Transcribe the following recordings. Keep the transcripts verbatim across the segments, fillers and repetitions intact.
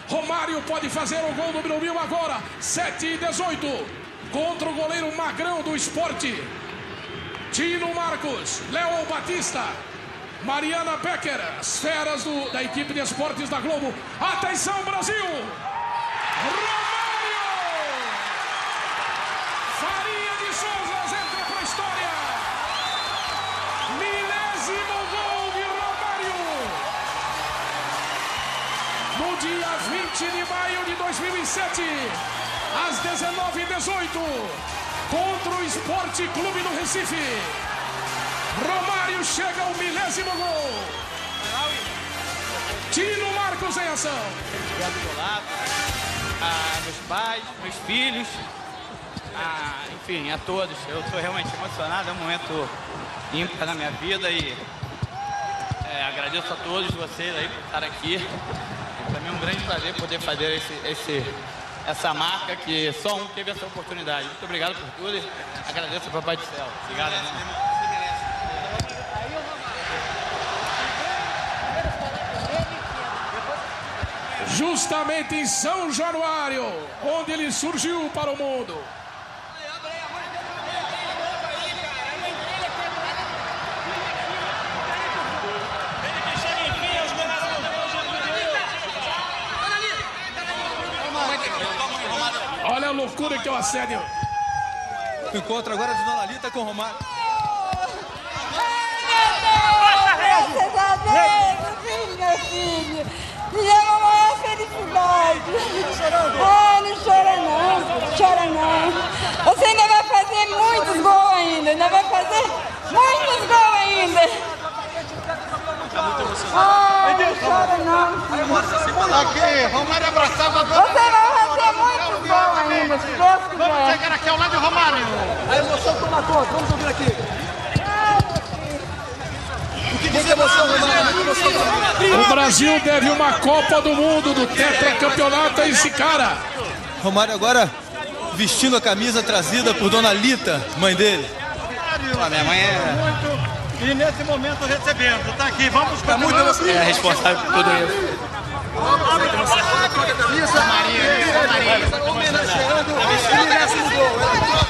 Romário pode fazer o gol do número mil agora. sete e dezoito. Contra o goleiro Magrão do Sport. Tino Marcos, Léo Batista, Mariana Becker, as feras do, da equipe de esportes da Globo. Atenção, Brasil! Romário! Faria de Souza entra para a história. Milésimo gol de Romário. No dia vinte de maio de dois mil e sete, às dezenove e dezoito, contra o Esporte Clube do Recife. Romário chega ao milésimo gol. Tino Marcos em ação. Obrigado do meu lado, a meus pais, meus filhos, a, enfim, a todos. Eu estou realmente emocionado, é um momento ímpar na minha vida e é, agradeço a todos vocês aí por estar aqui. Para mim é um grande prazer poder fazer esse, esse, essa marca que só um teve essa oportunidade. Muito obrigado por tudo e agradeço ao Papai do Céu. Obrigado, irmão. Justamente em São Januário, onde ele surgiu para o mundo. Olha a loucura que é o assédio. O encontro agora de Dona Lita com o Romário. Graças a Deus, meu filho. Me deu uma maior felicidade. Ah, não chora não, chora não. Você ainda vai fazer muitos gols ainda, ainda vai fazer muitos gols ainda. Ah, não chora não. Aqui, Romário abraçava a Dona. Você vai fazer muitos gols ainda, se Deus quiser. Vamos chegar aqui ao lado de Romário. A emoção toma conta, vamos ouvir aqui. O que diz emoção, Romário? O Brasil deve uma Copa do Mundo do tetracampeonato a esse cara. Romário agora vestindo a camisa trazida por Dona Lita, mãe dele. A minha mãe é... E nesse momento recebendo, tá aqui, vamos Tá muito emocionado. é responsável por tudo isso. Isso, Maria, Maria, homenageando o milésimo gol.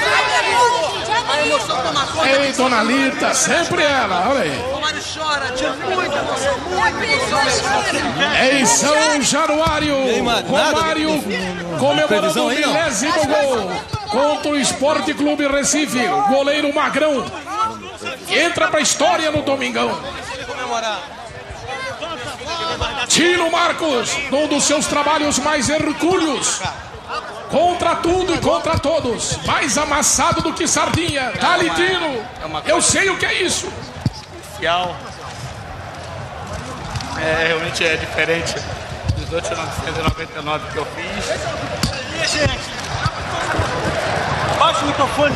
A emoção toma conta. Ei, Dona Lita, sempre ela, olha aí. Romário chora, tinha muita emoção, muita emoção. É em São Januário, aí, Mário? Romário comemorando Previsão o aí, não? milésimo gol contra o Esporte Clube Recife. O goleiro Magrão entra para a história no Domingão. Tino Marcos, num dos seus trabalhos mais hercúleos, contra tudo e contra todos, mais amassado do que sardinha. Dali, Tino, eu sei o que é isso. Especial. É, realmente é diferente dos outros novecentos e noventa e nove que eu fiz. E gente, baixa o microfone.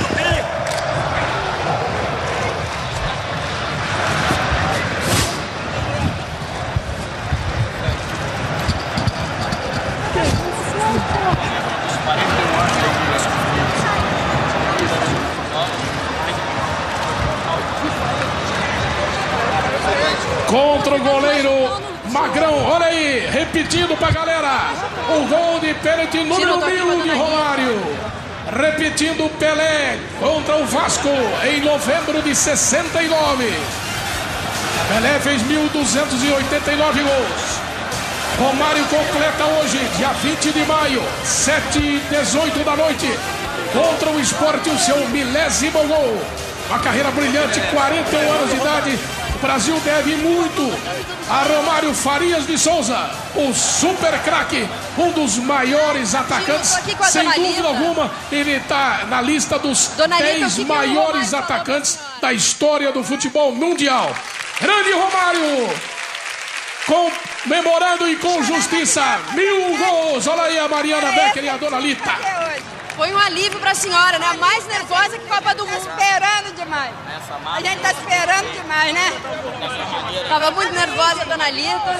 Contra o goleiro Magrão, olha aí, repetindo pra galera, o gol de pênalti número mil de Romário, repetindo Pelé contra o Vasco em novembro de sessenta e nove. Pelé fez mil duzentos e oitenta e nove gols. Romário completa hoje, dia vinte de maio, sete e dezoito da noite, contra o Sport, o seu milésimo gol. Uma carreira brilhante, quarenta e um anos de idade. O Brasil deve muito a Romário Farias de Souza, o super craque, um dos maiores atacantes, sem dúvida alguma. Ele está na lista dos dez maiores atacantes da história do futebol mundial. Grande Romário, comemorando e com justiça, mil gols. Olha aí a Mariana Becker e a Dona Lita. Foi um alívio para a senhora, né? Mais nervosa que Copa do Mundo. Esperando demais. A gente tá esperando demais, né? Tava muito nervosa a Dona Lita.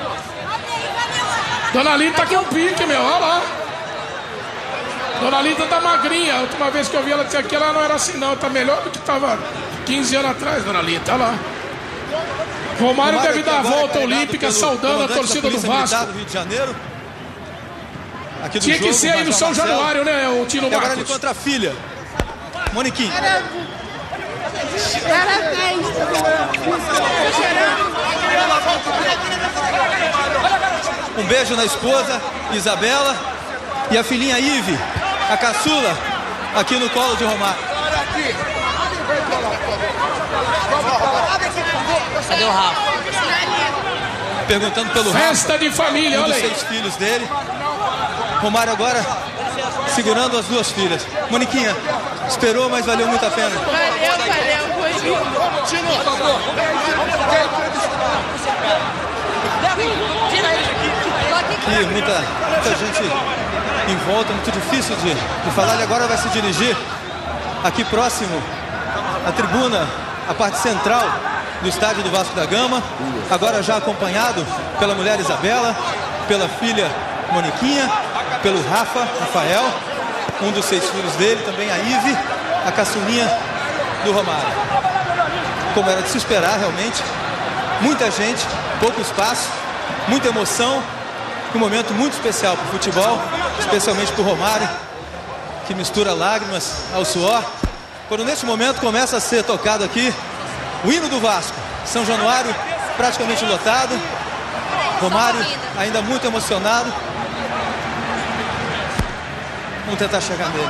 Dona Lita com pique, meu, olha lá. Dona Lita tá magrinha. A última vez que eu vi ela disse que ela não era assim, não. Tá melhor do que tava quinze anos atrás, Dona Lita, olha lá. Romário deve dar a volta olímpica, saudando a torcida do Vasco. Do Rio de Janeiro, aqui do Tinha jogo. que ser aí no São Marcelo. Januário, né, o Tino E agora ele Marcos? contra a filha, Moniquinha. Um beijo na esposa, Isabela, e a filhinha Ive, a caçula, aqui no colo de Romário. Cadê o Rafa? Perguntando pelo Festa Rafa, de família, um olha dos aí. seis filhos dele. Romário agora segurando as duas filhas. Moniquinha, esperou, mas valeu muito a pena. Valeu, valeu, foi E muita, muita gente em volta, muito difícil de, de falar. Ele agora vai se dirigir aqui próximo à tribuna, a parte central do estádio do Vasco da Gama. Agora já acompanhado pela mulher Isabela, pela filha Moniquinha, pelo Rafa, Rafael, um dos seis filhos dele, também a Ive, a caçulinha do Romário. Como era de se esperar, realmente, muita gente, pouco espaço, muita emoção, um momento muito especial para o futebol, especialmente para o Romário, que mistura lágrimas ao suor, quando neste momento começa a ser tocado aqui o hino do Vasco. São Januário praticamente lotado, Romário ainda muito emocionado. Vamos tentar chegar nele.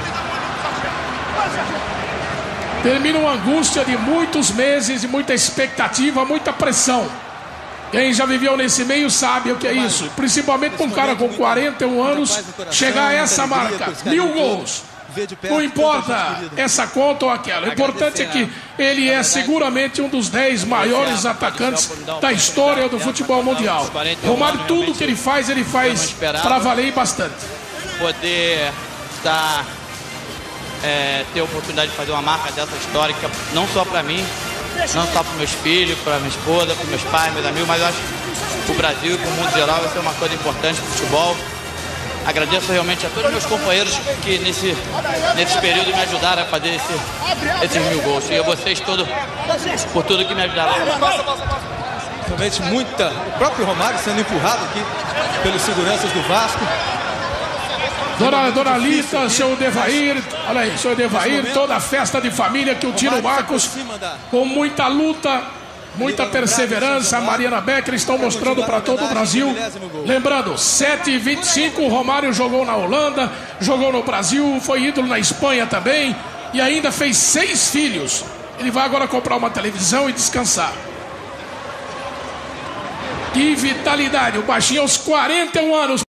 Termina uma angústia de muitos meses, de muita expectativa, muita pressão. Quem já viveu nesse meio sabe o que é isso. Principalmente com um cara com quarenta e um anos, chegar a essa marca, mil gols. Não importa essa conta ou aquela. O importante é que ele é seguramente um dos dez maiores atacantes da história do futebol mundial. Romário, tudo que ele faz, ele faz para valer bastante. Poder estar, é, ter a oportunidade de fazer uma marca dessa histórica, não só para mim, não só para meus filhos, para minha esposa, para meus pais, meus amigos, mas eu acho que o Brasil e para o mundo geral vai ser uma coisa importante para o futebol. Agradeço realmente a todos os meus companheiros que nesse, nesse período me ajudaram a fazer esse, esses mil gols. E a vocês todos por tudo que me ajudaram. Realmente muita... O próprio Romário sendo empurrado aqui pelos seguranças do Vasco. Dona, Dona Lita, seu Devair, olha aí, seu Devair, toda a festa de família que o Tino Marcos, com muita luta, muita perseverança, a Mariana Becker estão mostrando para todo o Brasil. Lembrando, sete e vinte e cinco, o Romário jogou na Holanda, jogou no Brasil, foi ídolo na Espanha também e ainda fez seis filhos. Ele vai agora comprar uma televisão e descansar. Que vitalidade, o baixinho aos quarenta e um anos.